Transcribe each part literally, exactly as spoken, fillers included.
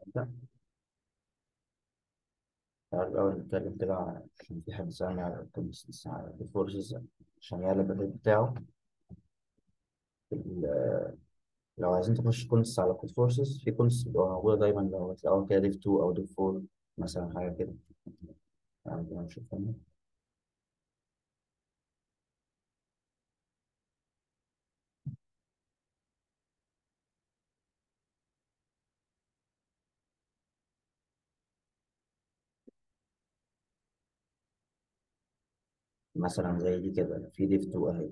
لا، تعال الأول نتكلم كده عن- عشان في حد سألني على الكونسيستنس على الفورسز عشان يقلب الريت بتاعه. ال- لو عايزين تخش كونس على كود فورسز، في كونس بتبقى موجودة دايما، لو هتلاقوها كده ديف اتنين أو ديف اربعة مثلا، حاجة كده. عندنا نشوف هنا. مثلا زي دي كده في ديف اتنين أهي.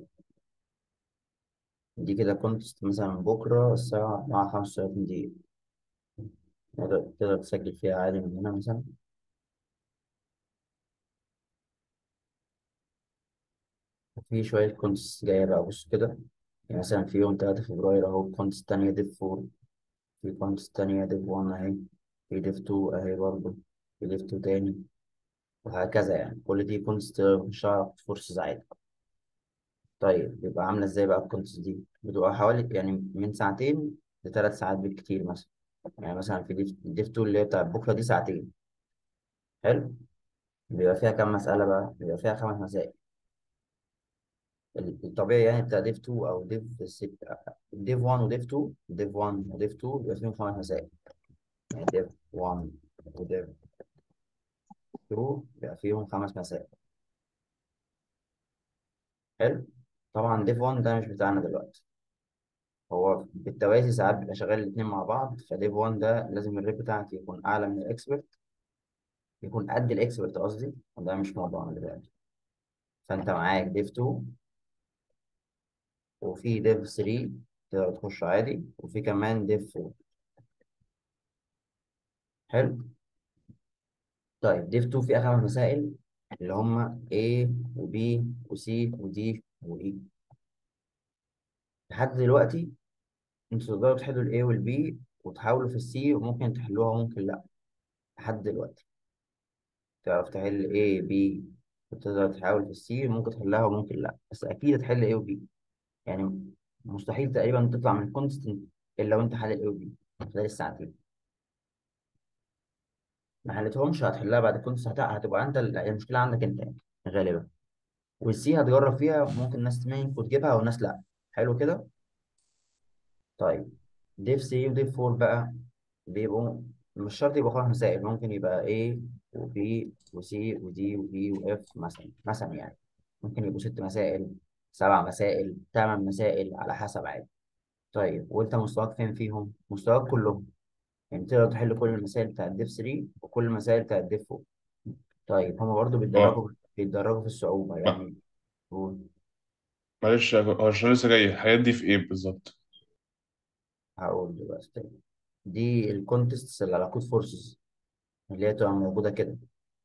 دي كده كونتست مثلا بكرة الساعة اربعة خمسة وتلاتين دقيقة. تقدر تقدر تسجل فيها عادي من هنا مثلا. في شوية كونتست جاية بقى، بص كده. يعني مثلا في يوم تلاتة فبراير أهو كونتست تانية ديف اربعة. في كونتس تانية ديف واحد أهي. في ديف اتنين أهي برضه. في ديف اتنين تاني. وهكذا يعني كل دي كونتس مش هعرف فورسز عادي. طيب بيبقى عاملة ازاي بقى الكونتس دي؟ بتبقى حوالي يعني من ساعتين لثلاث ساعات بالكتير مثلا. يعني مثلا في ديف ديف اتنين اللي هي بتاعت بكرة دي ساعتين. حلو. بيبقى فيها كام مسألة بقى؟ بيبقى فيها خمس مسائل. ال- الطبيعي يعني بتاع ديف اتنين أو ديف ستة. ديف واحد وديف اتنين، ديف واحد وديف اتنين بيبقى فيهم خمس مسائل. يعني ديف واحد وديف اتنين بيبقى فيهم خمس مسائل. حلو. طبعا ديف واحد ده مش بتاعنا دلوقتي. هو بالتوازي ساعات بيبقى شغال الاتنين مع بعض، فديف واحد ده لازم الريت بتاعك يكون اعلى من الاكسبرت. يكون قد الاكسبرت قصدي، وده مش موضوعنا دلوقتي. فانت معاك ديف اتنين، وفي ديف تلاتة تقدر تخش عادي، وفي كمان ديف اربعة. حلو. طيب ديف اتنين فيها خمس مسائل، اللي هم A و B و C و D و E. لحد دلوقتي انتوا تقدروا تحلوا ال A وال B وتحاولوا في ال C، وممكن تحلوها وممكن لا. لحد دلوقتي تعرف تحل A B، وتقدر تحاول في السي، ممكن تحلها وممكن لا، بس اكيد هتحل A و B. يعني مستحيل تقريبا تطلع من الكونستنت الا لو انت حلل A و B خلال الساعتين. ما حلتهمش هتحلها بعد الكونست، هت- هتبقى انت ال- المشكله عندك انت يعني غالبا. والسي هتجرب فيها، ممكن ناس منكم تجيبها وناس لا. حلو كده. طيب ديف سي وديف اربعة بقى بيبقوا مش شرط يبقوا خمس مسائل، ممكن يبقى A و B و C و D و E و F مثلا مثلا يعني. ممكن يبقوا ست مسائل، سبع مسائل، ثمان مسائل، على حسب عادي. طيب وانت مستواك فين فيهم؟ مستواك كلهم. يعني تقدر تحل كل المسائل بتاعت ديف تلاتة وكل المسائل بتاعت ديف اربعة. طيب هما برضو اه. بيتدرجوا بيتدرجوا في الصعوبة ما- يعني. قول. معلش، هو عشان لسه جاي الحاجات دي في ايه بالظبط؟ هقول دلوقتي تاني. دي الكونتستس اللي على كود فورسز، اللي هي تبقى موجودة كده.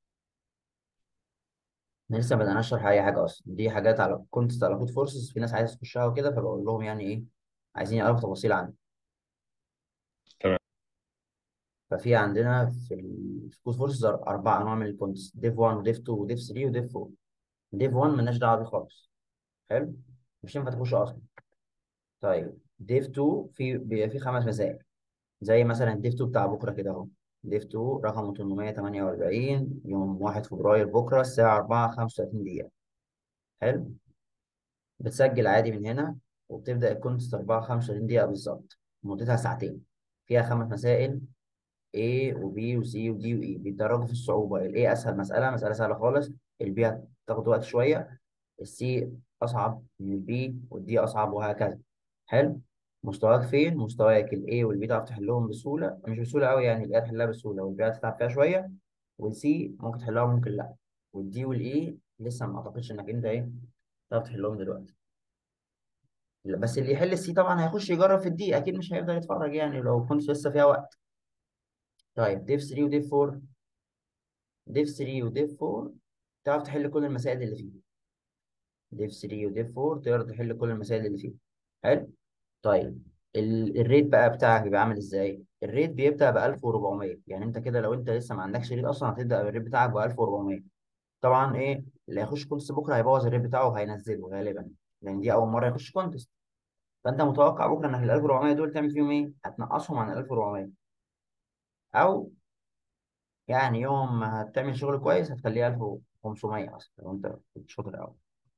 احنا لسه ما بدأناش نشرح اي حاجه اصلا، دي حاجات على كونتست على كود فورسز، في ناس عايزه تخشها وكده، فبقول لهم يعني ايه، عايزين يعرفوا تفاصيل عنها. تمام. ففي عندنا في ال- في كود فورسز اربع انواع من الكونتست: ديف واحد وديف اتنين وديف تلاتة وديف اربعة. ديف واحد مالناش دعوه بيه خالص. حلو. مش ينفع تخش اصلا. طيب ديف اتنين في بيبقى فيه خمس مسائل، زي مثلا ديف اتنين بتاع بكره كده اهو. ديف اتنين رقم تمنمية وتمنية واربعين، يوم واحد فبراير بكره الساعه اربعة خمسة وتلاتين دقيقه. حلو. بتسجل عادي من هنا، وبتبدأ الكونتست اربعة خمسة وتلاتين دقيقة بالظبط. مدتها ساعتين. فيها خمس مسائل: A و B و C و D و E. بيتدرجوا في الصعوبة. ال A أسهل مسألة، مسألة سهلة خالص. ال B هتاخد وقت شوية. ال C أصعب من ال B، وال D أصعب، وهكذا. حلو. مستواك فين؟ مستواك ال A وال B تعرف تحلهم بسهولة، مش بسهولة أوي يعني، ال A تحلها بسهولة، وال B هتتعب فيها شوية، وال C ممكن تحلها وممكن لأ. وال D وال E لسه ما أعتقدش إنك أنت إيه تعرف تحلهم دلوقتي. لا، بس اللي يحل السي طبعا هيخش يجرب في الدي، اكيد مش هيفضل يتفرج يعني لو كنت لسه فيها وقت. طيب ديف تلاتة وديف اربعة. ديف تلاتة وديف اربعة تعرف تحل كل المسائل اللي فيه. ديف تلاتة وديف اربعة تقدر تحل كل المسائل اللي فيه. حلو. طيب ال- الريت بقى بتاعك بيبقى عامل ازاي؟ الريت بيبدأ ب الف واربعمية. يعني انت كده لو انت لسه ما عندكش ريت اصلا، هتبدأ بالريت بتاعك ب الف واربعمية. طبعا ايه اللي هيخش كونتست بكره هيبوظ الريت بتاعه وهينزله غالبا، لان دي اول مره يخش كونتست. فانت متوقع بكره انك ال الف واربعمية دول تعمل فيهم ايه؟ هتنقصهم عن ال الف واربعمية. او يعني يوم ما هتعمل شغل كويس هتخليه ألف وخمسمية اصلا لو انت كنت شاطر قوي.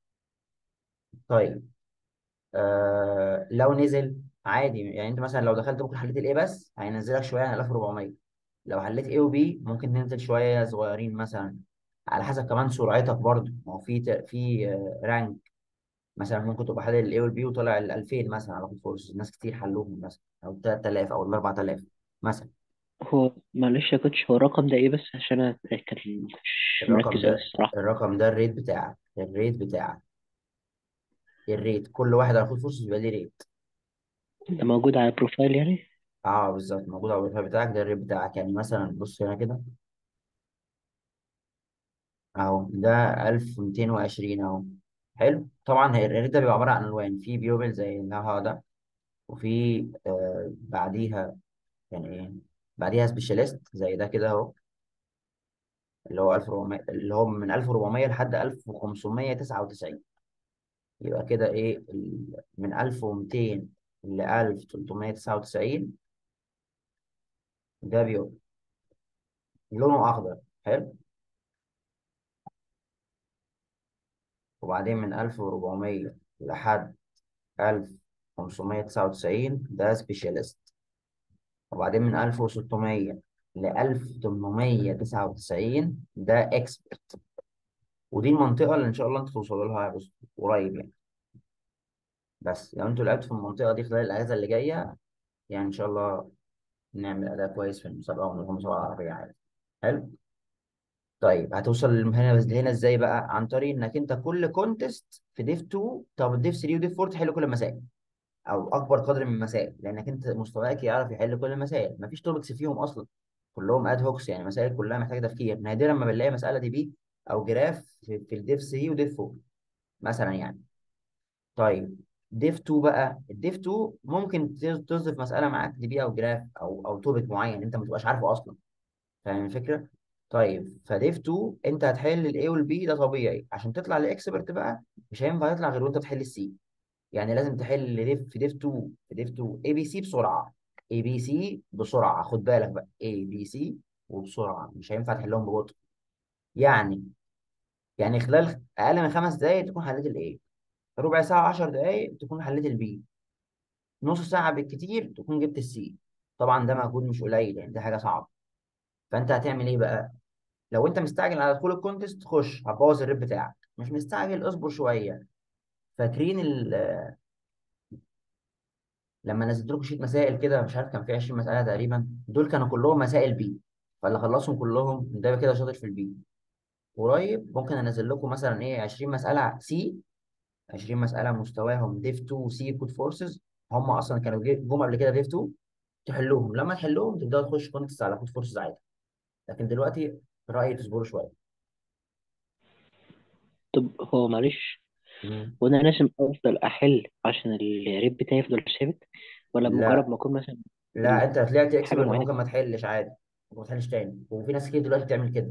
طيب آه لو نزل عادي، يعني انت مثلا لو دخلت ممكن حليت الايه بس هينزلك شويه عن ألف وأربعمية. لو حليت ايه وبي ممكن تنزل شويه صغيرين مثلا، على حسب كمان سرعتك برضه. ما هو في ت- في آه، رانك. مثلا ممكن تبقى حلل الاي والبي وطلع ال ألفين مثلا على كورس، ناس كتير حلوهم مثلا، او تلات آلاف او ال أربعة آلاف مثلا. هو معلش يا كوتش، هو الرقم ده ايه بس؟ عشان انا كان مش الرقم مركز اوي ده الصراحة. الرقم ده الريت بتاعك، الريت بتاعك الريت كل واحد على كود فورس بيبقى ليه ريت. ده موجود على البروفايل يعني؟ اه بالظبط، موجود على الويب بتاعك، ده الريت بتاعك. يعني مثلا بص هنا كده اهو، ده ألف ومئتين وعشرين اهو. حلو. طبعا هي الريت ده بيبقى عباره عن الوان، في بيوبل زي النها ده، وفي آه بعديها يعني ايه، بعديها سبيشاليست زي ده كده اهو، اللي هو ألف وأربعمية، اللي هو من ألف وأربعمية لحد ألف وخمسمية وتسعة وتسعين. يبقى كده ايه ال- من ألف ومئتين ل ألف وثلاثمية وتسعة وتسعين ده بيوبل لونه اخضر. حلو. وبعدين من ألف وأربعمية لحد ألف وخمسمية وتسعة وتسعين ده سبيشاليست. وبعدين من ألف وستمية ل ألف وثمانمية وتسعة وتسعين ده اكسبرت. ودي المنطقة اللي إن شاء الله أنتوا توصلوا لها بس قريب يعني. بس لو أنتوا لعبتوا في المنطقة دي خلال الأجازة اللي جاية، يعني إن شاء الله نعمل أداء كويس في المسابقة ونروح مسابقة عربية عادي. حلو. طيب هتوصل هنا بس هنا إزاي بقى؟ عن طريق إنك أنت كل كونتست في ديف اتنين، طب ديف تلاتة وديف أربعة تحل كل المسائل، او اكبر قدر من المسائل، لانك انت مستواك يعرف يحل كل المسائل. مفيش توبكس فيهم اصلا، كلهم اد هوكس، يعني مسائل كلها محتاجه تفكير. نادرا ما بنلاقي مساله دي بي او جراف في, في الديف ثلاثة وديف أربعة مثلا يعني. طيب ديف اتنين بقى، الديف اتنين ممكن ت- تصف مساله معاك دي بي او جراف او او توبك معين انت ما تبقاش عارفه اصلا. فاهم الفكره؟ طيب فديف اتنين انت هتحل الاي والبي ده طبيعي، عشان تطلع لاكسبرت بقى مش هينفع تطلع غير وانت بتحل السي. يعني لازم تحل ديف في ديف اتنين، في ديف اتنين اي بي سي بسرعه، اي بي سي بسرعه، خد بالك بقى اي بي سي وبسرعه، مش هينفع تحلهم ببطء. يعني يعني خلال اقل من خمس دقائق تكون حليت الاي، ربع ساعه عشر دقائق تكون حليت البي، نص ساعه بالكتير تكون جبت السي. طبعا ده مجهود مش قليل يعني، دي حاجه صعبه. فانت هتعمل ايه بقى؟ لو انت مستعجل على دخول الكونتست خش هتبوظ الريت بتاعك، مش مستعجل اصبر شويه. فاكرين لما نزلت لكم شيت مسائل كده، مش عارف كان في عشرين مسألة تقريبا، دول كانوا كلهم مسائل بي. فاللي خلصهم كلهم ده كده شاطر في البي. قريب ممكن انزل لكم مثلا ايه عشرين مسألة سي، عشرين مسألة مستواهم ديف اتنين سي كود فورسز. هم اصلا كانوا جي- جم قبل كده ديف اتنين، تحلوهم. لما تحلوهم تبداوا تخش كونتكست على كود فورسز عادي. لكن دلوقتي رأيي تصبروا شوية. طب هو معلش، مم. وانا لازم افضل احل عشان الريت بتاعي يفضل ثابت، ولا بمجرد لا ما اكون مثلا لا، في انت طلعت حاجة اكسبرت معينة؟ ممكن ما تحلش عادي، ممكن ما تحلش تاني. وفي ناس كتير دلوقتي بتعمل كده.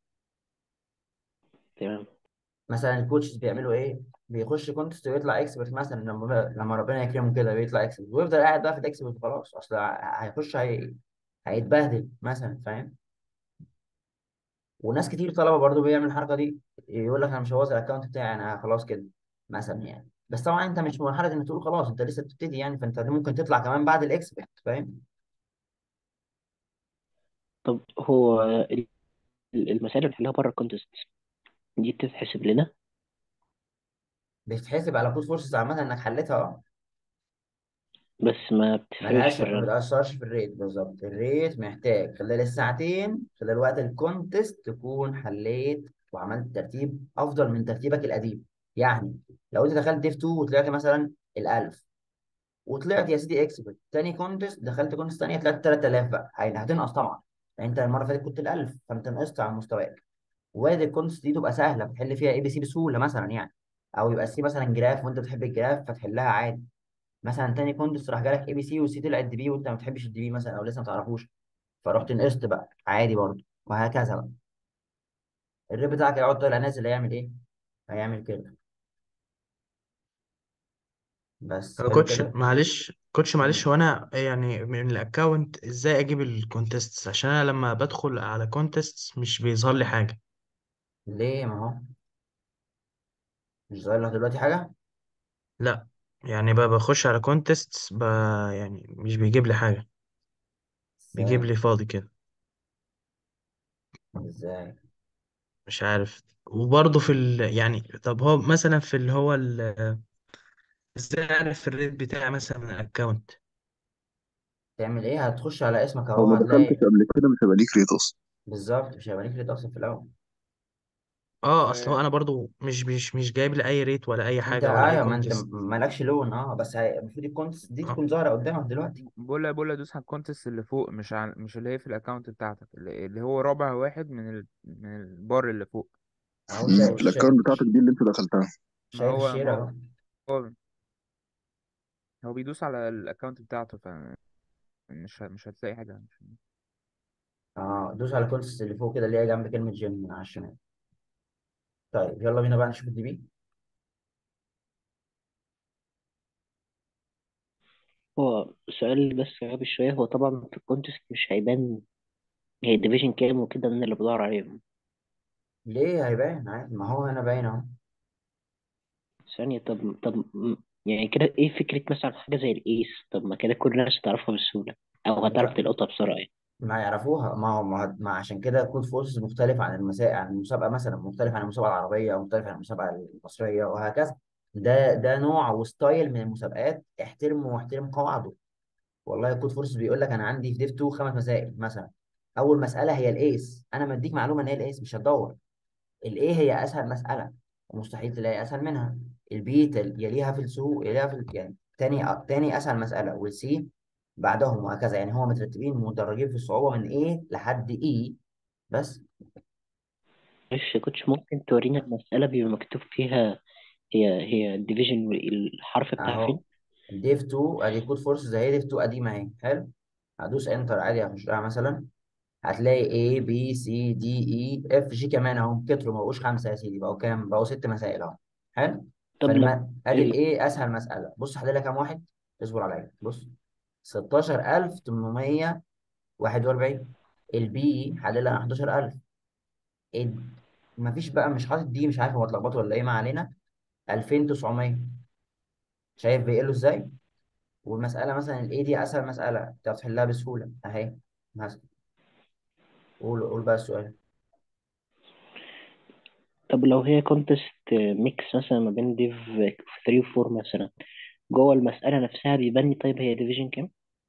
تمام. مثلا الكوتشز بيعملوا ايه؟ بيخش كونتست ويطلع اكسبرت مثلا، لما لما ربنا يكرمه كده بيطلع اكسبرت ويفضل قاعد بقى في الاكسبرت خلاص، اصل ه- هيخش هي... هيتبهدل مثلا، فاهم؟ وناس كتير طلبه برضو بيعمل الحركه دي، يقول لك انا مش هوظف الاكونت بتاعي انا خلاص كده مثلا يعني. بس طبعا انت مش في مرحله انك تقول خلاص، انت لسه بتبتدي يعني، فانت ممكن تطلع كمان بعد الاكسبرت، فاهم؟ طب هو ال- المسائل اللي بنحلها بره الكونتست دي بتتحسب لنا؟ بتتحسب على كود فورسز عامه انك حلتها اه. بس ما بتفرقش ملهاش، في ما الرنك؟ بتأثرش في الريت بالظبط. الريت محتاج خلال الساعتين، خلال وقت الكونتست تكون حليت وعملت ترتيب أفضل من ترتيبك القديم. يعني لو أنت دخلت ديف اتنين وطلعت مثلا الألف، وطلعت يا سيدي اكسبرت، تاني كونتست دخلت كونتست تانية طلعت تلات آلاف بقى، هي- هتنقص طبعا. يعني أنت المرة اللي فاتت كنت الألف، فأنت نقصت عن مستواك. وارد الكونتست دي تبقى سهلة بتحل فيها اي بي سي بسهولة مثلا يعني، أو يبقى سي مثلا جراف وأنت بتحب الجراف فتحلها عادي. مثلا تاني كوندس راح جالك اي بي سي وسي طلعت دي بي وانت ما بتحبش الدي بي مثلا او لسه ما تعرفوش، فرحت نقصت بقى عادي برضه، وهكذا بقى. الريت بتاعك هيقعد طالع نازل، هيعمل ايه؟ هيعمل كده. بس هو حلو كوتش كده. معلش كوتش معلش مم. هو انا يعني من الاكونت ازاي اجيب الكونتست؟ عشان انا لما بدخل على كونتست مش بيظهر لي حاجه. ليه؟ ما هو مش ظاهر لك دلوقتي حاجة. لا، يعني ب- بخش على كونتست ب... يعني مش بيجيب لي حاجه، بيجيب ازاي؟ لي فاضي كده. ازاي؟ مش عارف. وبرضه في ال... يعني طب هو مثلا في اللي هو ال... ازاي اعرف الريت بتاعي مثلا من الاكونت؟ تعمل ايه؟ هتخش على اسمك لو اهو ما دخلتش هتلاقي. قبل كده مش هيبقى ليك ريت اصلا. بالظبط، مش هيبقى ليك ريت اصلا في الاول. اه، اصل هو ف- انا برضو مش مش مش جايب لي اي ريت ولا اي انت حاجه ولا اي ايوه، ما انت كونتست. مالكش لون، اه بس هي- المفروض الكونتس دي اه. تكون ظاهرة قدامك دلوقتي. بقول بقول ادوس على الكونتست اللي فوق، مش عن... مش اللي هي في الاكونت بتاعتك، اللي اللي هو رابع واحد من ال... من البار اللي فوق. اهو مم، شا... في شا... الاكونت بتاعتك دي اللي انت دخلتها. ما شايف هو ما الشير هو اهو. هو هو بيدوس على الاكونت بتاعته، فمش ه- مش هتلاقي حاجة مش... اه، دوس على الكونتس اللي فوق كده اللي هي جنب كلمة جيم من على الشمال. طيب يلا بينا بقى نشوف الدي بي. هو سؤال بس غبي شوية. هو طبعا في الكونتست مش هيبان هي الديفيجن كام وكده، من اللي بدور عليهم. ليه؟ هيبان عادي، ما هو هنا باين اهو. ثانية. طب طب م- يعني كده ايه فكرة مثلا حاجة زي الايس؟ طب ما كده كل الناس هتعرفها بسهولة، او هتعرف لا، تلقطها بسرعة يعني. ما يعرفوها، ما هو ما, ما عشان كده كود فورس مختلف عن المسابقة، عن المسابقة مثلا مختلف عن المسابقة العربية، أو مختلف عن المسابقة المصرية وهكذا. ده ده نوع وستايل من المسابقات، احترمه واحترم قواعده. والله كود فورس بيقول لك أنا عندي في ديف اتنين خمس مسائل مثلا. أول مسألة هي الإيس، أنا مديك معلومة إن هي الإيس مش هتدور. الإيه هي أسهل مسألة، ومستحيل تلاقي أسهل منها. البي تل- يليها في السوق، يليها في ال- يعني تاني تاني أسهل مسألة، والسي بعدهم وهكذا. يعني هو مترتبين مدرجين في الصعوبة من A لحد E بس. معلش يا كوتش، ممكن تورينا المسألة بيبقى مكتوب فيها هي هي الديفيجن والحرف بتاعها أهو فين؟ ديف اتنين أدي كود فورس زي ديف اتنين قديمة أهي. حلو. هدوس انتر عادي، هخش لها مثلا. هتلاقي A B C D E F G كمان أهو، كتروا ما بقوش خمسة يا سيدي، بقوا كام؟ بقوا ست مسائل أهو. حلو. طب لو فالم أدي ال ال... A أسهل مسألة، بص هحللها كام واحد. اصبر عليا، بص. ستاشر ألف وتمنمية وواحد وأربعين. البي حللها حداشر ألف. ال- مفيش بقى، مش حاطط دي، مش عارف هو اتلخبطوا ولا ايه، ما علينا. ألفين وتسعمية. شايف بيقلوا ازاي؟ والمساله مثلا الاي دي اسهل مساله تعرف تحلها بسهوله اهي مثلا. قول قول بقى السؤال. طب لو هي كونتست ميكس مثلا ما بين ديف ثلاثة و أربعة مثلا، جوه المسألة نفسها بيبان طيب هي ديفيجن كام؟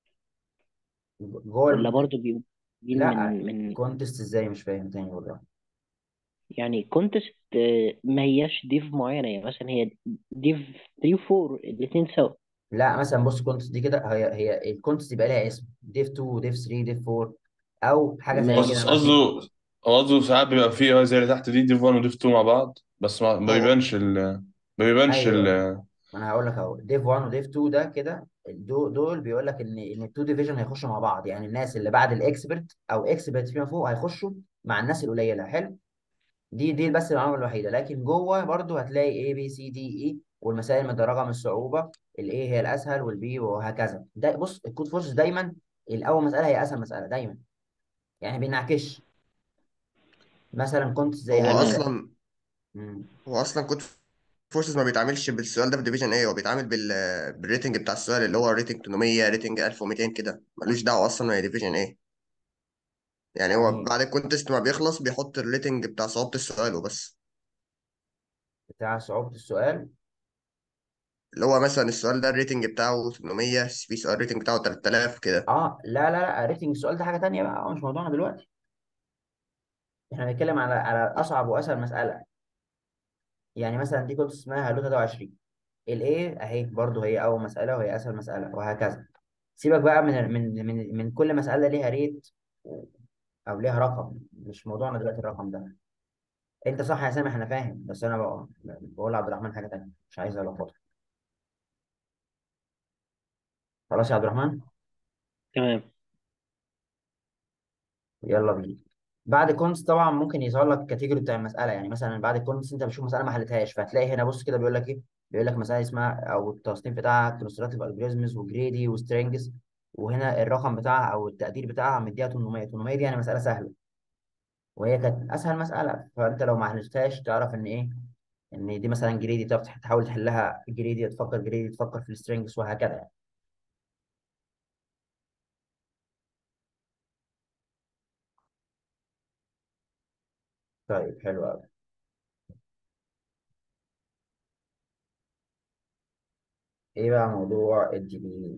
جوه ولا الم... برضه بيبان لا. من من كونتست ازاي؟ مش فاهم تاني والله. يعني كونتست ما هياش ديف معينة، يعني مثلا هي ديف ثلاثة و أربعة الاتنين سوا. لا مثلا بص، كونتست دي كده، هي هي الكونتست يبقى لها اسم ديف اتنين ديف تلاتة ديف اربعة، او حاجه زي ماشي. كده قص- مثلا. قصده هو قصده ساعات بيبقى فيه اه زي اللي تحت دي ديف واحد وديف اتنين مع بعض، بس ما ما اه بيبانش ال ما بيبانش ال ايوه، ما انا هقول لك اهو. ديف واحد وديف اتنين ده كده، دول دول بيقول لك ان ان التو ديفيجن هيخشوا مع بعض، يعني الناس اللي بعد الاكسبرت او اكسبرت فيما فوق هيخشوا مع الناس القليله. حلو. دي دي بس المعلومه الوحيده، لكن جوه برضو هتلاقي A B C D E، والمسائل متدرجه من الصعوبه. الاي هي الاسهل والبي وهكذا. ده بص الكود فورس دايما الاول مساله هي اسهل مساله دايما، يعني بينعكش. مثلا كنت زي هو تمام. هتلاقي. اصلا مم. هو اصلا كود فورسز ما بيتعاملش بالسؤال ده في ديفيجن ايه، هو بيتعامل بال بالريتنج بتاع السؤال اللي هو ريتنج تمنمية ريتنج ألف ومئتين كده، ملوش دعوه اصلا هي ديفيجن ايه. يعني هو يعني بعد الكونتست ما بيخلص بيحط الريتنج بتاع صعوبة السؤال وبس. بتاع صعوبه السؤال. اللي هو مثلا السؤال ده الريتنج بتاعه تمنمية، في سؤال الريتنج بتاعه تلات آلاف كده. اه لا لا لا، ريتنج السؤال ده حاجه تانيه بقى، آه، مش موضوعنا دلوقتي. احنا بنتكلم على على اصعب واسهل مساله. يعني مثلا دي كنت اسمها هالو تلاتة وعشرين. الايه اهي برضو هي اول مساله وهي اسهل مساله وهكذا. سيبك بقى من من من من كل مساله ليها ريت و- او ليها رقم، مش موضوعنا دلوقتي الرقم ده. انت صح يا سامح، انا فاهم، بس انا بقول, بقول لعبد الرحمن حاجه تانيه، مش عايز الخبطه. خلاص يا عبد الرحمن. تمام. يلا بينا. بعد كونس طبعا ممكن يظهر لك الكاتيجوري بتاع المساله، يعني مثلا بعد الكونس انت بتشوف مساله ما حلتهاش، فهتلاقي هنا بص كده بيقول لك ايه. بيقول لك مسألة اسمها او التصنيف بتاعها كونستراكتيف الجوريزمز وجريدي وسترينجز، وهنا الرقم بتاعها او التقدير بتاعها مديها ثمانمائة. ثمانمائة دي يعني مسألة سهلة، وهي كانت اسهل مسألة، فانت لو ما عرفتهاش تعرف ان ايه، ان دي مثلا جريدي، تعرف تحاول تحلها جريدي، تفكر جريدي، تفكر في السترينجز، وهكذا يعني. طيب حلو قوي. ايه بقى موضوع الدي بي؟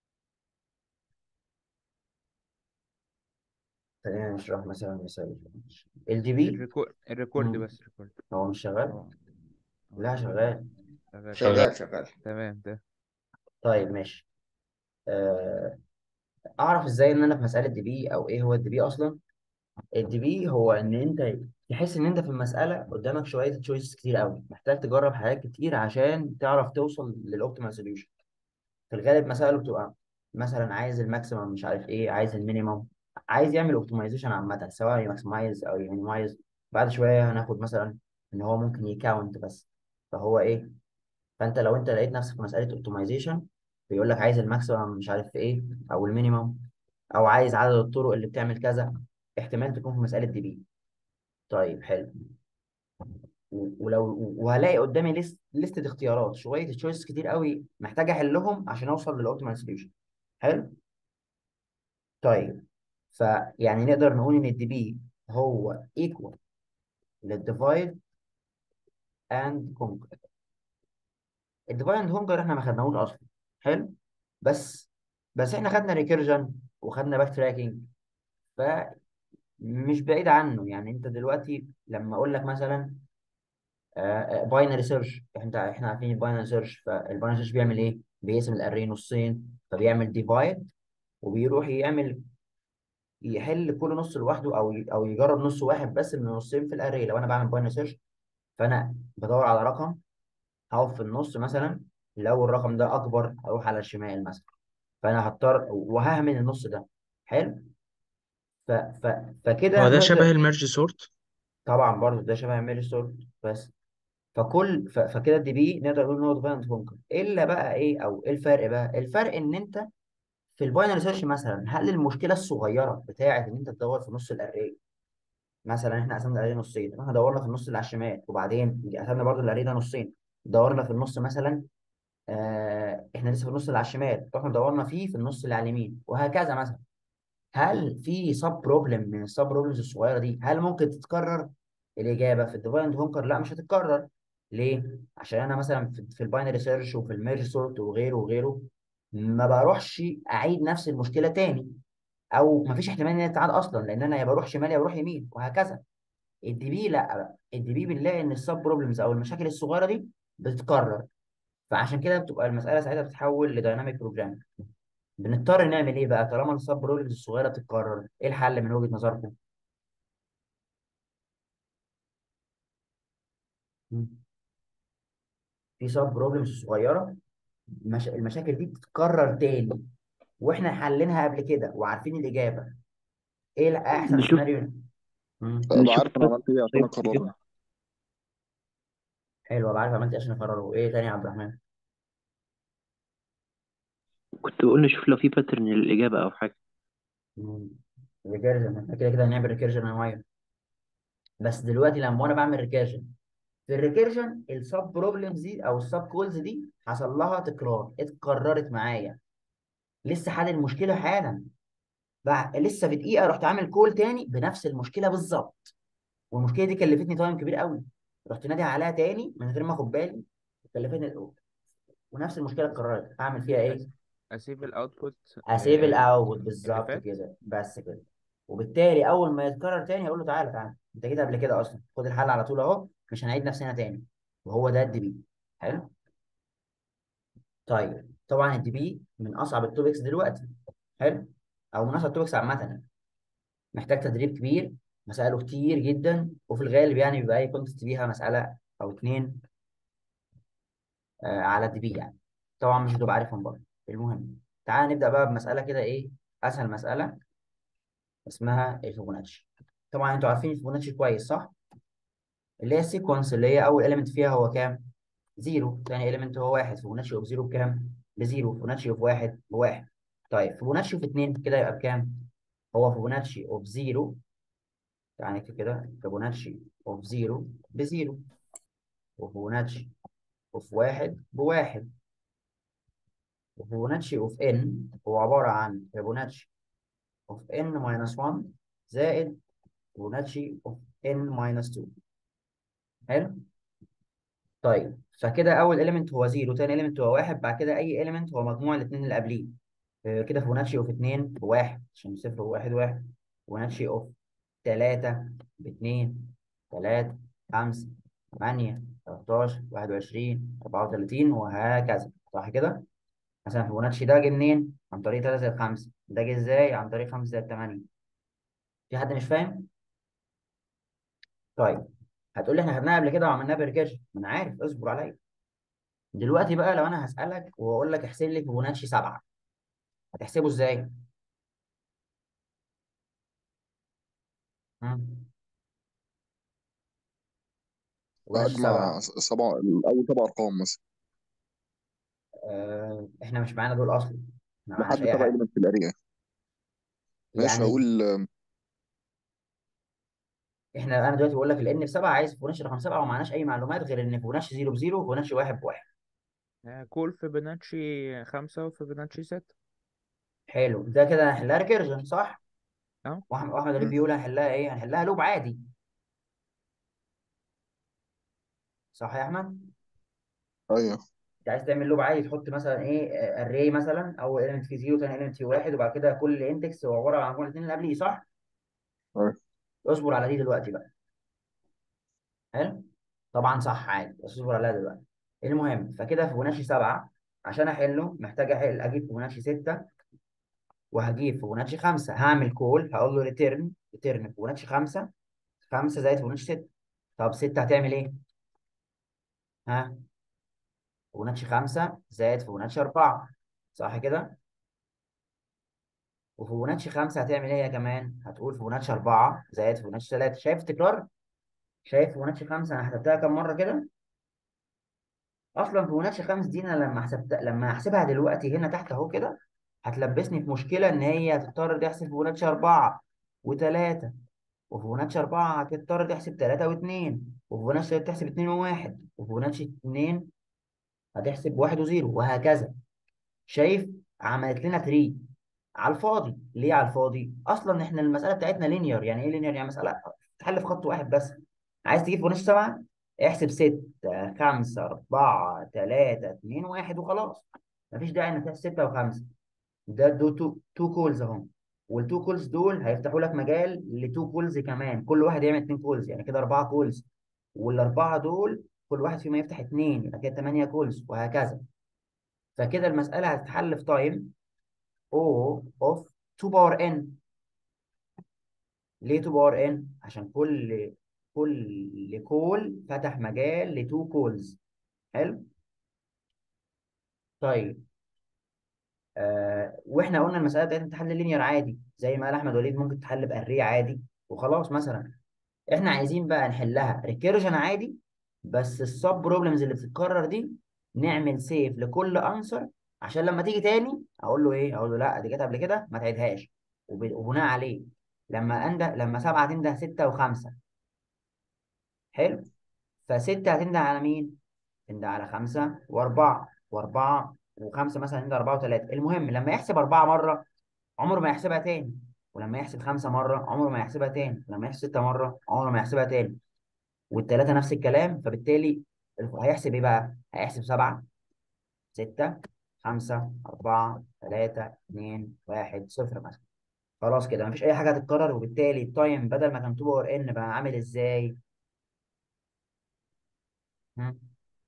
خلينا نشرح مثلا مثال. الدي بي الريكورد الريكورد بس ريكورد. هو مش شغال؟ اه اه لا شغال. شغال. شغال. شغال شغال. تمام ده. طيب ماشي. آه، اعرف ازاي ان انا في مساله دي بي، او ايه هو الدي بي اصلا؟ الدي بي هو ان انت تحس ان انت في المساله قدامك شويه تشويس كتير قوي، محتاج تجرب حاجات كتير عشان تعرف توصل للاوبتيمال سوليوشن. في الغالب مسائل بتبقى مثلا عايز الماكسيمم، مش عارف ايه، عايز المينيمم، عايز يعمل اوبتمايزيشن عامه، سواء يماكسمايز او يمينيمايز. بعد شويه هناخد مثلا ان هو ممكن يكاونت بس. فهو ايه، فانت لو انت لقيت نفسك في مساله اوبتمايزيشن، بيقول لك عايز الماكسيمم مش عارف في ايه، او المينيمم، او عايز عدد الطرق اللي بتعمل كذا، احتمال تكون في مساله دي بي. طيب حلو. و- ولو وهلاقي قدامي ليست ليست اختيارات، شويه تشويس كتير قوي محتاج احلهم عشان اوصل للاوبتيمال سوليوشن. حلو. طيب، فيعني نقدر نقول ان الدي بي هو ايكوال للديفايد اند كونكر. الديفايد اند كونكر احنا ما خدناهوش اصلا. حلو. بس بس احنا خدنا ريكيرجن وخدنا باك تراكنج، فمش بعيد عنه. يعني انت دلوقتي لما اقول لك مثلا باينري سيرش، احنا احنا عارفين الباينري سيرش. فالباينري سيرش بيعمل ايه؟ بيقسم الاري نصين، فبيعمل ديفايد، وبيروح يعمل يحل كل نص لوحده، او ي- او يجرب نص واحد بس من النصين في الاري. لو انا بعمل باينري سيرش، فانا بدور على رقم، هقف في النص مثلا، لو الرقم ده اكبر هروح على الشمال مثلا، فانا هضطر وههمل النص ده. حلو. ف ف فكده هو ده شبه نقدر. الميرج سورت؟ طبعا برضو ده شبه ميري سولت. بس فكل ف... فكده الدي بي نقدر نقول ان هو ديفايند كونكر. الا بقى ايه، او ايه الفرق بقى؟ الفرق ان انت في الباينري سيرش مثلا، هل المشكله الصغيره بتاعه ان انت تدور في نص الاري، مثلا احنا قسمنا الاري نصين، احنا دورنا في النص اللي على الشمال، وبعدين قسمنا برضو الاري ده نصين، دورنا في النص مثلا، آه احنا لسه في النص اللي على الشمال، رحنا دورنا فيه في النص اللي على اليمين، وهكذا مثلا. هل في سب بروبلم من السب بروبلمز الصغيره دي هل ممكن تتكرر؟ الاجابه في الديفايند هونكر لا، مش هتتكرر. ليه؟ عشان انا مثلا في, في الباينري سيرش وفي الميرج سورت وغيره وغيره، ما بروحش اعيد نفس المشكله تاني، او ما فيش احتمال ان هي تتعاد اصلا، لان انا يا بروح شمال يا بروح يمين، وهكذا. الدي بي لا بقى، الدي بي بنلاقي ان السب بروبلمز او المشاكل الصغيره دي بتتكرر، فعشان كده بتبقى المساله ساعتها بتتحول لديناميك بروجرام. بنضطر نعمل ايه بقى طالما السب بروبلمز الصغيره بتتكرر؟ ايه الحل من وجهه نظركم؟ مم. في سب بروبلمز صغيره، مش... المشاكل دي بتتكرر تاني، واحنا حلينها قبل كده وعارفين الاجابه. ايه ال- احسن نشوف سيناريو؟ مم. ابقى نشوف عارف انا عملت ايه عشان طيب فيديو. اقررها. حلو، ابقى عارف عملت ايه عشان اقرره. ايه تاني يا عبد الرحمن؟ كنت بقول نشوف لو في باترن للإجابة أو حاجة. ريكيرجن، احنا كده كده هنعمل ريكيرجن انواع. بس دلوقتي لما انا بعمل ريكيرجن، في الريكيرجن السب بروبلمز دي او السب كولز دي حصل لها تكرار، اتكررت معايا، لسه حل المشكله حالا، بعد لسه في دقيقه رحت عامل كول تاني بنفس المشكله بالظبط، والمشكله دي كلفتني تايم كبير قوي، رحت نادي عليها تاني من غير ما اخد بالي، كلفتني الأول. ونفس المشكله اتكررت، اعمل فيها ايه؟ أس- اسيب الاوتبوت اسيب الاوت اللي بالظبط فات. كده، بس كده. وبالتالي اول ما يتكرر تاني اقول له تعالى تعالى، انت جيت قبل كده اصلا، خد الحل على طول اهو، مش هنعيد نفسنا تاني. وهو ده الدي بي. حلو. طيب طبعا الدي بي من اصعب التوبكس دلوقتي. حلو. او من اصعب التوبكس عامه يعني. محتاج تدريب كبير، مسائله كتير جدا، وفي الغالب يعني بيبقى اي كونتست فيها مساله او اتنين آه على الدي بي يعني. طبعا مش هتبقى عارفهم برضه. المهم، تعال نبدا بقى بمساله كده ايه، اسهل مساله، اسمها الفيبوناتشي. طبعا انتوا عارفين الفيبوناتشي كويس صح؟ اللي هي السيكونس اللي هي اول اليمنت فيها هو كام؟ زيرو، تاني إيليمنت هو واحد، فيبوناتشي اوف زيرو بكام؟ بزيرو. فيبوناتشي اوف واحد بواحد. طيب فيبوناتشي اوف اتنين كده يبقى بكام؟ هو فيبوناتشي اوف زيرو، يعني نكتب كده فيبوناتشي اوف زيرو بزيرو، وفيبوناتشي اوف واحد بواحد، وفيبوناتشي اوف ان هو عبارة عن فيبوناتشي اوف ان ماينس واحد زائد فيبوناتشي اوف ان ماينس اتنين. حلو. طيب فكده اول اليمنت هو زيرو، تاني اليمنت هو واحد، بعد كده اي اليمنت هو مجموع الاثنين اللي قبليه. آه، كده فيبوناتشي اوف اتنين بواحد عشان صفر وواحد واحد، فيبوناتشي اوف تلاتة باتنين، تلاتة، خمسة، تمانية، تلتاشر، واحد وعشرين، اربعة وتلاتين، وهكذا. صح كده؟ مثلا فيبوناتشي ده جه منين؟ عن طريق تلاتة زائد خمسة. ده جه ازاي؟ عن طريق خمسة زائد تمانية. في حد مش فاهم؟ طيب هتقول لي احنا خدناها قبل كده وعملناها بريكيرجن. ما انا عارف، اصبر عليا. دلوقتي بقى لو انا هسألك واقول لك احسب لي فيبوناتشي سبعة، هتحسبه ازاي؟ مم. فيبوناتشي اجمع سبعة. سبع اول سبع ارقام مثلا، آه احنا مش معانا دول اصلا، احنا ما معناش لحد اي سبع حاجه. ايلمنت في الاريا. ماشي يعني هقول آم، احنا انا دلوقتي بقول لك الان بسبعه، عايز فيبوناتشي رقم سبعه، وما معناش اي معلومات غير ان فيبوناتشي زيرو بزيرو وفيبوناتشي واحد بواحد. آه، كول فيبوناتشي خمسة وفيبوناتشي ستة. حلو، ده كده هنحلها ريكيرجن صح؟ اه. واحمد واحمد وليد مم. بيقول هنحلها ايه؟ هنحلها لوب عادي. صح يا احمد؟ ايوه انت عايز تعمل لوب عادي، تحط مثلا ايه، اري مثلا، اول اليمنت فيه زيرو، ثاني اليمنت فيه واحد، وبعد كده كل اندكس هو عباره عن مجموع الاثنين اللي قبليه. صح؟ ايوه. اصبر على دي دلوقتي بقى. حلو. طبعا صح عادي، بس اصبر عليها دلوقتي. المهم فكده فيبوناتشي سبعة، عشان احله محتاج احل اجيب فيبوناتشي ستة، وهجيب فيبوناتشي خمسة. هعمل كول هقول له ريتيرن ريتيرن فيبوناتشي خمسة، خمسة زائد فيبوناتشي ستة. طب ستة هتعمل ايه؟ ها؟ فيبوناتشي خمسة زائد فيبوناتشي اربعة. صح كده؟ وفيبوناتشي خمسة هتعمل ايه يا كمان؟ هتقول فيبوناتشي اربعة زائد فيبوناتشي تلاتة. شايف التكرار؟ شايف فيبوناتشي خمسة انا حسبتها كام مرة كده؟ اصلا فيبوناتشي خمس دي انا لما حسبت لما احسبها دلوقتي هنا تحت اهو كده، هتلبسني في مشكله ان هي هتضطر تحسب فيبوناتشي اربعة و3، وفيبوناتشي اربعة هتضطر تحسب تلاتة و2، وفيبوناتشي تحسب اتنين و1، وفيبوناتشي اتنين هتحسب واحد و0، وهكذا. شايف؟ عملت لنا تري على الفاضي. ليه على الفاضي؟ اصلا احنا المساله بتاعتنا لينير. يعني ايه لينير؟ يعني مساله تحل في خط واحد بس. عايز تجيب فيبوناتشي سبعة، احسب ستة خمسة اربعة تلاتة اتنين واحد وخلاص. مفيش داعي انك تحسب ستة و5. ده دو تو تو كولز اهم، والتو كولز دول هيفتحوا لك مجال لتو كولز كمان، كل واحد يعمل اتنين كولز، يعني كده اربعه كولز، والاربعه دول كل واحد فيهم يفتح اتنين، يبقى كده تمانية كولز، وهكذا. فكده المساله هتتحل في تايم او اوف اتنين باور ان. ليه اتنين باور ان؟ عشان كل كل كول فتح مجال لتو كولز. حلو. طيب آه واحنا قلنا المساله بتاعتنا تحل لينير عادي زي ما قال احمد وليد، ممكن تحل باريه عادي وخلاص مثلا. احنا عايزين بقى نحلها ريكيرجن عادي، بس السب بروبلمز اللي بتتكرر دي نعمل سيف لكل انسر، عشان لما تيجي تاني اقول له ايه؟ اقول له لا دي جت قبل كده ما تعيدهاش. وب- وبناء عليه لما انده لما سبعه تنده ستة وخمسة. حلو. فستة هتنده على مين؟ تنده على خمسة وأربعة، وأربعة وخمسة مثلا تنده أربعة وثلاثة. المهم لما يحسب أربعة مرة عمره ما يحسبها تاني، ولما يحسب خمسة مرة عمره ما يحسبها تاني، ولما يحسب ستة مرة عمره ما يحسبها تاني، والتلاتة نفس الكلام. فبالتالي هيحسب إيه بقى؟ هيحسب سبعة، ستة، خمسة، اربعة، تلاتة، اتنين، واحد، صفر مثلا. خلاص كده مفيش أي حاجة هتتكرر، وبالتالي التايم بدل ما كان اتنين باور ان بقى عامل إزاي؟ هم؟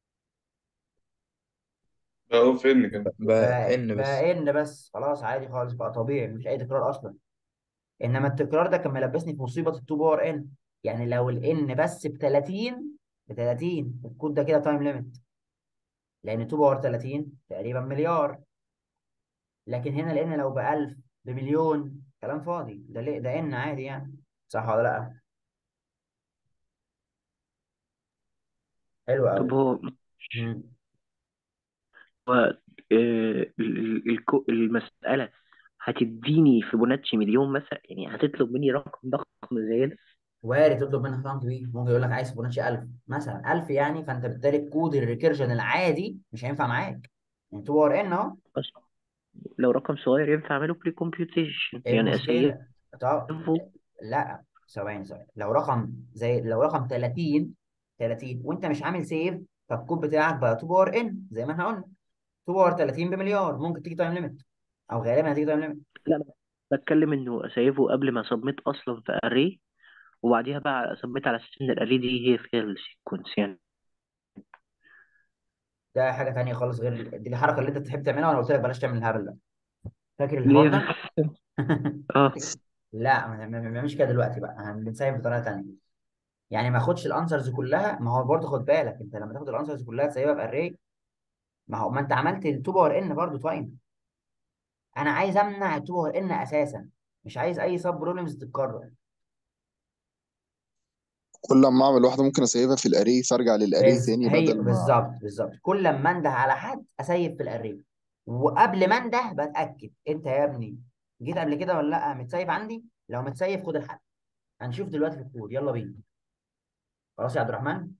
ده هو فين كده؟ بقى بقى ان بس. بقى ان بس. خلاص عادي خالص بقى طبيعي، مفيش اي تكرار اصلا. انما التكرار ده كان ملبسني في مصيبه ال اتنين باور ان. يعني لو الان بس ب تلاتين، ب تلاتين الكود ده كده تايم ليميت، لان اتنين باور تلاتين تقريبا مليار. لكن هنا لان لو ب الف، بمليون، كلام فاضي. ده ليه؟ ده ان عادي يعني. صح ولا لا؟ حلو قوي. طب هو مم. و آه، ال- ال- الكو- المسألة هتديني فيبوناتشي مليون مثلا، يعني هتطلب مني رقم ضخم زي ده. وارد تطلب منك رقم كبير، ممكن يقول لك عايز فيبوناتشي ألف مثلا، ألف يعني، فانت بالتالي الكود الريكيرجن العادي مش هينفع معاك. يعني تو باور ان اهو. بس لو رقم صغير ينفع اعمله بري كومبيوتيشن، ايه يعني اسيبه. المشكله؟ طب لا، ثواني ثواني، لو رقم زي لو رقم ثلاثين، ثلاثين وانت مش عامل سيف، فالكود بتاعك بقى تو باور ان زي ما احنا قلنا. تو باور ثلاثين بمليار، ممكن تيجي تايم ليميت، او غالبا هتيجي تايم ليميت. لا انا بتكلم انه اسيبه قبل ما سبميت اصلا في اري، وبعديها بقى سبميت على اساس ان الاري دي هي فيها السيكونس يعني. ده حاجه ثانيه خالص، غير دي الحركه اللي انت تحب تعملها، وانا قلت لك بلاش تعمل الهبل ده. فاكر الحوار ليه ده؟ بس؟ اه. لا، ما ما- ما بنعملش كده دلوقتي بقى، هن- بنسيب بطريقه ثانيه. يعني ما اخدش الانسرز كلها، ما هو برضه خد بالك، انت لما تاخد الانسرز كلها تسيبها في اري، ما هو ما انت عملت التو باور ان برضه تايم. انا عايز امنع التو باور ان اساسا، مش عايز اي سب بروبلمز تتكرر. كل ما اعمل واحده ممكن اسيبها في الاري فارجع للاري بز... تاني هي بدل ما. بالظبط بالظبط، كل لما انده على حد اسيب في الاري، وقبل ما انده بتاكد انت يا ابني جيت قبل كده ولا لا، متسيب عندي. لو متسيب خد الحل. هنشوف دلوقتي في الكود، يلا بينا. خلاص يا عبد الرحمن،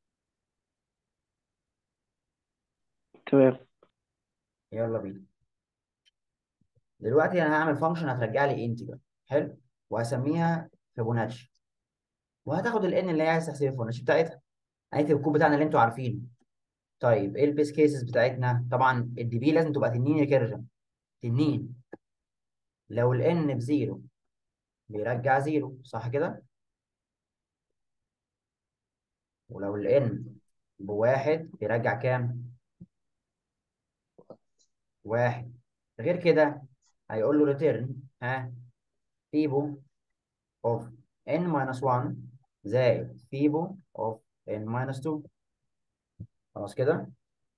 تمام. يلا بينا. دلوقتي انا هعمل فانكشن هترجع لي انتجر، حلو، وهسميها فيبوناتشي، وهتاخد الان اللي هي عايز تحسب الفيبوناتشي بتاعتها. هنكتب الكود بتاعنا اللي انتوا عارفينه. طيب ايه البيس كيسز بتاعتنا؟ طبعا الدي بي لازم تبقى تنين ريكيرجن، تنين. لو الان بزيرو بيرجع زيرو، صح كده؟ ولو الان بواحد بيرجع كام؟ واحد. غير كده هيقول له ريتيرن ها فيبو اوف ان ماينس واحد زائد فيبو اوف ان ماينس اتنين. خلاص كده.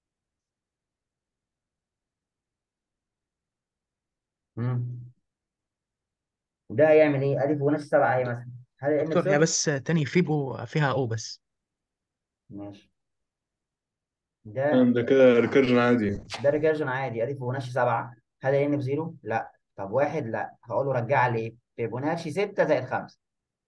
مم. ده هيعمل ايه؟ ادي فيبوناتشي سبعة اهي مثلا. هل الان دكتور هي بصفر؟ بس تاني فيبو فيها او بس. ماشي. ده ده كده ريكيرجن عادي. ده ريكيرجن عادي، ادي فيبوناتشي سبعة. هل الان بزيرو؟ لا. طب واحد؟ لا. هقول له رجع لي ايه؟ فيبوناتشي ستة زائد خمسة.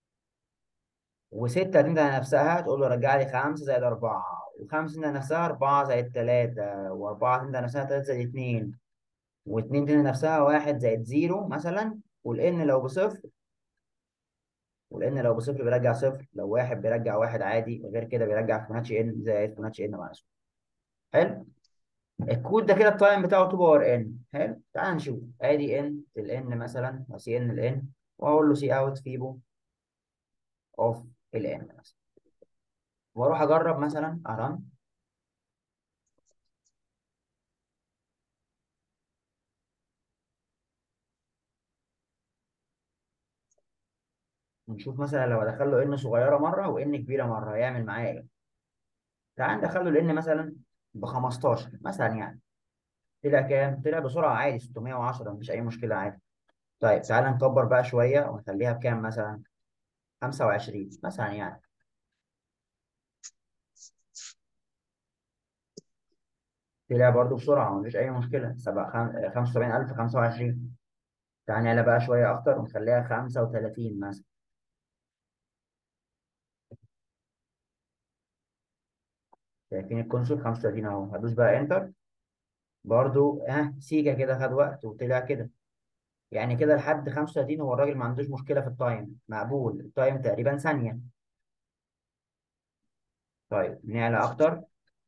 و6 تنده نفسها تقول له رجع لي خمسة زائد أربعة، و5 تنده نفسها أربعة زائد ثلاثة، و4 تنده نفسها ثلاثة زائد اتنين، و2 تنده نفسها واحد زائد صفر مثلا. والان لو بصفر، والان لو بصفر بيرجع صفر، لو واحد بيرجع واحد عادي، غير كده بيرجع فيبوناتشي ان زائد فيبوناتشي ان ماينس. حلو. الكود ده كده التايم بتاعه اتنين باور ان. حلو، تعال نشوف. ادي ان الان مثلا، وسي ان الان، واقول له سي اوت فيبو اوف الان مثلا، واروح اجرب مثلا اران. ونشوف مثلا لو ادخل له ان صغيره مره وان كبيره مره هيعمل معايا ايه. تعال ندخل له الان مثلا ب خمستاشر مثلا يعني. طلع كام؟ طلع بسرعه عادي ستمية وعشرة، مفيش اي مشكله عادي. طيب تعال نكبر بقى شويه ونخليها بكام مثلا؟ خمسة وعشرين مثلا يعني. طلع برضو بسرعه، مفيش اي مشكله. سبعة خم- خمسة وسبعين ألف خمسة وعشرين. تعال نعلى بقى شويه اكتر ونخليها خمسة وتلاتين مثلا. شايفين الكونسول خمسة وتلاتين اهو. هدوس بقى انتر. برضو ها سيكا كده خد وقت وطلع كده. يعني كده لحد خمسة وتلاتين هو الراجل ما عندوش مشكلة في التايم، مقبول التايم تقريبا ثانية. طيب نعلى أكتر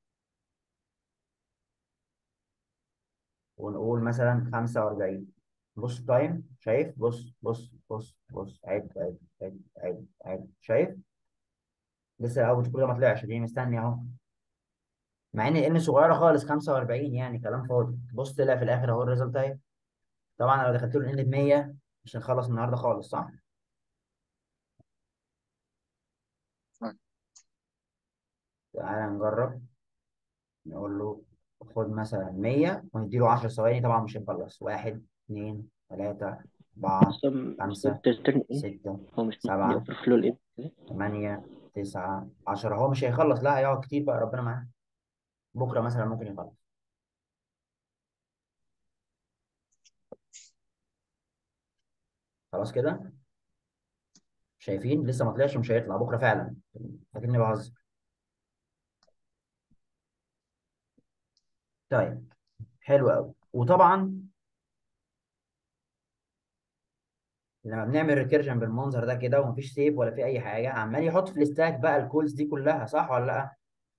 ونقول مثلا خمسة وأربعين. بص التايم، شايف؟ بص بص بص بص، عد عد عد عد عد، شايف؟ لسه الأول كل ده ما طلعش، دي مستني أهو. مع إن الإن صغيرة خالص خمسة وأربعين، يعني كلام فاضي. بص طلع في الآخر أهو الريزلت أهي. طبعا لو دخلت له الإن ب مية مش هنخلص النهاردة خالص، صح؟ تعالى نجرب. نقول له خد مثلا مية ونديله عشر ثواني، طبعا مش هنخلص. واحد اتنين تلاتة أربعة اصلا خمسة ستة ترن ايه؟ ستة هو مش مستني سبعة اوفر فلو الايه؟ تمانية تسعة عشرة. هو مش هيخلص، لا هيقعد كتير بقى، ربنا معاه. بكره مثلا ممكن يخلص. خلاص كده، شايفين لسه ما طلعش، مش هيطلع بكره فعلا، فاكرني بهزر. طيب حلو قوي. وطبعا لما بنعمل ريكيرجن بالمنظر ده كده ومفيش سيف ولا في اي حاجه، عمال يحط في الستاك بقى الكولز دي كلها، صح ولا لا؟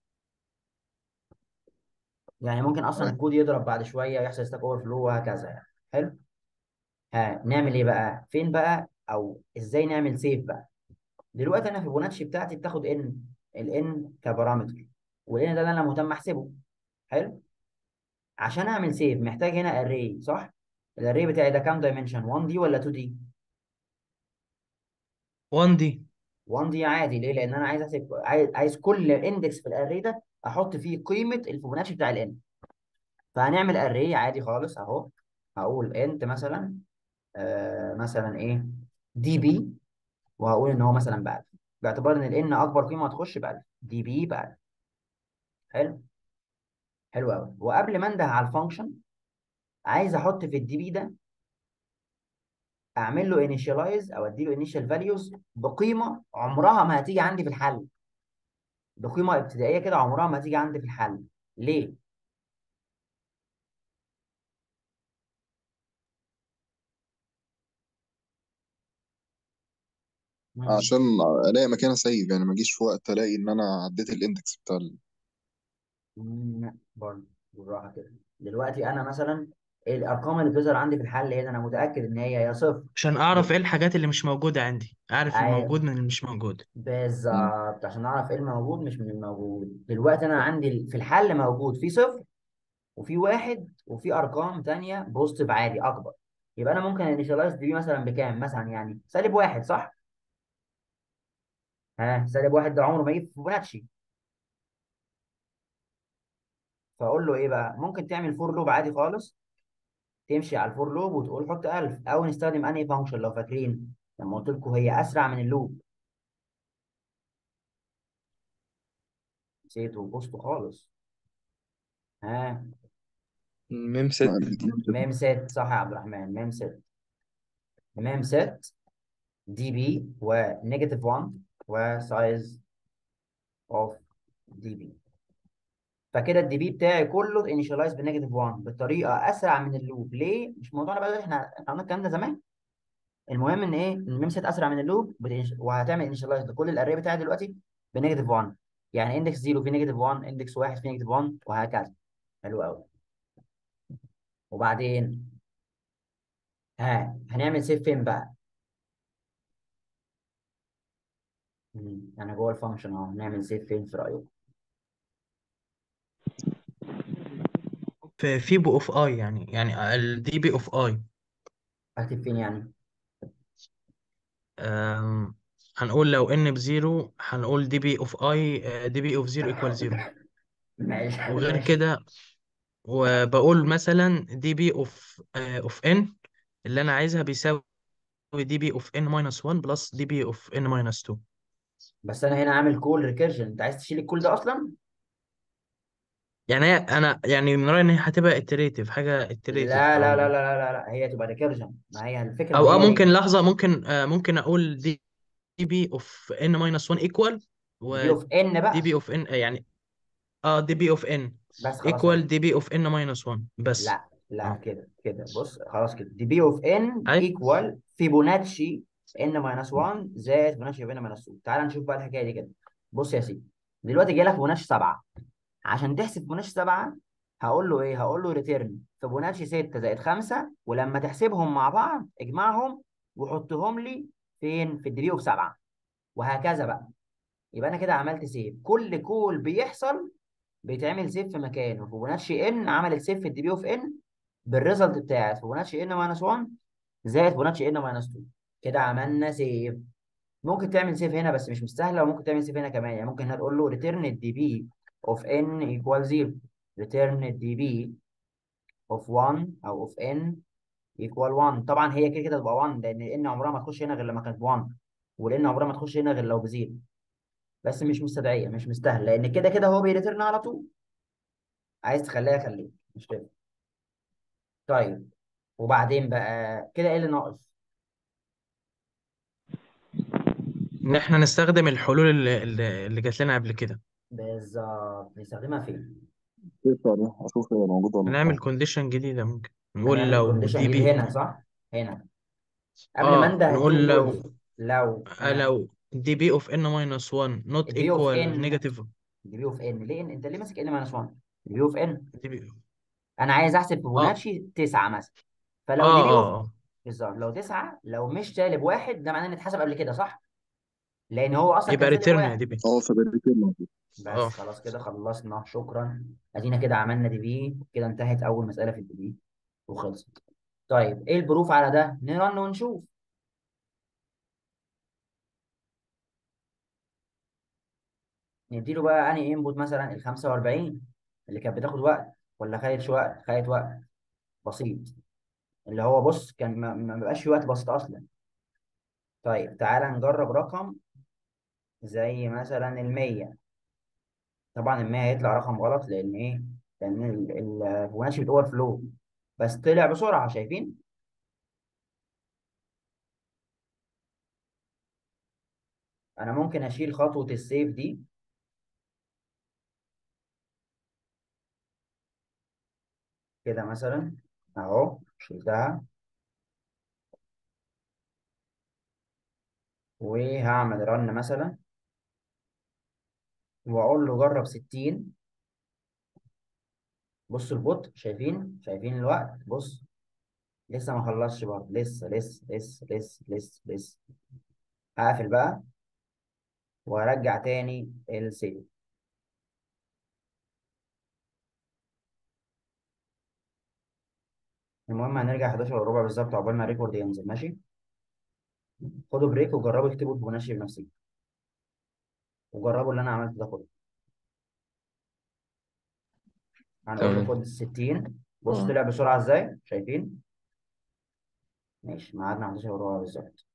يعني ممكن اصلا أيوة. الكود يضرب بعد شويه يحصل ستاك اوفر فلو وهكذا يعني. حلو. ها نعمل ايه بقى؟ فين بقى او ازاي نعمل سيف بقى؟ دلوقتي انا في فيبوناتشي بتاعتي بتاخد ان، الان كبارامتر، والان ده اللي انا مهتم احسبه. حلو. عشان اعمل سيف محتاج هنا اري، صح؟ الاري بتاعي ده كام دايمنشن، واحد دي ولا اتنين دي؟ واحد دي. واحد دي عادي. ليه؟ لان انا عايز احسب، عايز عايز كل اندكس في الاري ده احط فيه قيمه الفيبوناتشي بتاع الان. فهنعمل اري عادي خالص اهو. هقول انت مثلا، آه مثلا ايه، دي بي، وهقول ان هو مثلا ب ألف، باعتبار ان الان اكبر قيمه هتخش ب ألف، دي بي ب ألف. حلو. حلو قوي. وقبل ما انده على الفانكشن، عايز احط في الدي بي ده، اعمل له انيشاليز او ادي له انيشال فاليوز بقيمه عمرها ما هتيجي عندي في الحل، بقيمه ابتدائيه كده عمرها ما هتيجي عندي في الحل. ليه؟ مم. عشان الاقي مكان اسيب، يعني ما اجيش في وقت الاقي ان انا عديت الاندكس بتاع ال... مم، برضه بالراحه كده. دلوقتي انا مثلا الارقام اللي بتظهر عندي في الحل هنا انا متاكد ان هي يا صفر، عشان اعرف يا ايه الحاجات اللي مش موجودة عندي، اعرف أي- الموجود من اللي مش موجود. مم. بالظبط، عشان اعرف ايه الموجود مش من الموجود. دلوقتي انا عندي في الحل موجود في صفر وفي واحد وفي ارقام تانية بوزيتيف عادي اكبر. يبقى انا ممكن انيشاليز دي مثلا بكام، مثلا يعني سالب واحد، صح؟ ها سالب واحد ده عمره ما يجي في فيبوناتشي. فاقول له ايه بقى؟ ممكن تعمل فور لوب عادي خالص، تمشي على الفور لوب وتقول حط ألف، او نستخدم انهي فانكشن لو فاكرين لما قلت لكم هي اسرع من اللوب. نسيته بوسطه خالص. ها ميم ما- ست. ميم ست، صح يا عبد الرحمن، ميم ست. ميم ست دي بي ونيجاتيف واحد وسايز اوف دي بي. فكده الدي بي بتاعي كله انيشاليز بنيجاتيف واحد بطريقه اسرع من اللوب. ليه؟ مش موضوعنا بقى، احنا احنا عملنا الكلام ده زمان. المهم ان ايه، ان الميم ست اسرع من اللوب بتنش... وهتعمل انيشاليز لكل الاري بتاعي دلوقتي بنيجاتيف واحد. يعني اندكس صفر في نيجاتيف واحد، اندكس واحد في نيجاتيف واحد، وهكذا. حلو قوي. وبعدين ها هنعمل سيف فين بقى؟ مم، انا جوه الفانكشن اهو، هنعمل سيف فين في رايك؟ في في بي اوف اي، يعني يعني الدي بي اوف اي. اكتب فين يعني؟ أم، هنقول لو ان بزيرو هنقول دي بي اوف اي، دي بي اوف زيرو ايكوال زيرو. ماشي وغير ماشي. كده، وبقول مثلا دي بي اوف اوف ان اللي انا عايزها بيساوي دي بي اوف ان ماينس واحد بلس دي بي اوف ان ماينس اتنين. بس انا هنا عامل كول ريكيرجن، انت عايز تشيل الكول ده اصلا؟ يعني هي- انا يعني من رايي ان هي هتبقى اتريتيف، حاجه اتريتيف، لا لا لا لا او لا لا لا، هي تبقى ريكيرجن، ما هي الفكره ان او اه هي ممكن دي. لحظه، ممكن آه ممكن اقول دي بي اوف ان ماينس واحد ايكوال، دي بي اوف ان ودي بقى. بي اوف ان يعني اه دي بي اوف ان بس خلاص اهي. ايكوال دي بي اوف ان ماينس واحد بس. لا لا، اه كده كده بص خلاص كده، دي بي اوف ان اي ايكوال فيبوناتشي ان ماينس واحد زائد فيبوناتشي ان ماينس اتنين. تعال نشوف بقى الحكايه دي كده. بص يا سيدي، دلوقتي جاي لك فيبوناتشي سبعة. عشان تحسب فيبوناتشي سبعة هقول له ايه؟ هقول له ريتيرن فيبوناتشي ستة زائد خمسة، ولما تحسبهم مع بعض اجمعهم وحطهم لي فين؟ في الدي بي اوف سبعة، وهكذا بقى. يبقى انا كده عملت سيف، كل كول بيحصل بيتعمل سيف في مكانه. فيبوناتشي ان عملت سيف في الدي بي اوف ان بالريزلت بتاعت فيبوناتشي ان ماينس واحد زائد فيبوناتشي ان ماينس اتنين. كده عملنا سيف. ممكن تعمل سيف هنا بس مش مستاهله، وممكن تعمل سيف هنا كمان. يعني ممكن هنا تقول له ريتيرن الدي بي اوف ان ايكوال صفر، ريتيرن الدي بي اوف واحد او اوف ان ايكوال واحد. طبعا هي كده كده تبقى واحد، لان ان عمرها ما تخش هنا غير لما كانت واحد، والان عمرها ما تخش هنا غير لو بزيرو. بس مش مستدعيه، مش مستاهله، لان كده كده هو بيريتيرن على طول. عايز تخليها خليك، مش كده. طيب وبعدين بقى كده ايه اللي ناقص؟ ان احنا نستخدم الحلول اللي, اللي اللي جات لنا قبل كده. بالظبط، نستخدمها فين؟ تقدر اشوف هي موجوده ولا نعمل لا. كونديشن جديدة، ممكن نقول هنعمل لو كونديشن دي جديد بي هنا صح؟ هنا قبل ما اه انده نقول هتقوم تقول لي لو لو آه، ها. لو دي بي اوف ان ماينس واحد نوت الدي بي اوف ايكوال ان، نيجاتيف. الدي بي اوف ان ليه؟ انت ليه ماسك ان ماينس واحد؟ الدي بي اوف ان دي بي انا عايز احسب اه فيبوناتشي تسعة مثلا. اه فلو دي بي اوف، اه اه بالظبط لو تسعة لو مش سالب واحد ده معناه ان اتحسب قبل كده صح؟ لان هو اصلا كان يبقى سالب ريتيرن دي واحد. بي. اه فبالتالي موجود. بس اه خلاص كده خلصنا، شكرا. ادينا كده عملنا دي بي كده، انتهت اول مسألة في الدي بي وخلصت. طيب ايه البروف على ده؟ نرن ونشوف. نديله بقى انهي انبوت، مثلا ال خمسة وأربعين اللي كانت بتاخد وقت ولا خدتش وقت؟ خدت وقت بسيط، اللي هو بص كان ما ما بقاش في وقت بسيط اصلا. طيب تعالى نجرب رقم زي مثلا ال مية. طبعا ال مية هيطلع رقم غلط، لان ايه؟ لان ال- ال- الفيبوناتشي بتوفر فلو، بس طلع بسرعه شايفين. انا ممكن اشيل خطوه السيف دي كده مثلا، اهو شلتها. وهعمل رن مثلا واقول له جرب ستين. بص البطء، شايفين شايفين الوقت، بص لسه ما خلصش برضه، لسه لسه لسه لسه لسه لسه. هقفل بقى وارجع تاني السيف. المهم هنرجع حداشر وربع بالظبط عقبال ما الريكورد ينزل، ماشي. خدوا بريك وجربوا اكتبوا الفيبوناتشي بنفسكم، وجربوا اللي انا عملته ده كله. هنقول له تمام. خد ستين. بص طلع بسرعه ازاي، شايفين؟ ماشي، ميعادنا حداشر وربع بالظبط.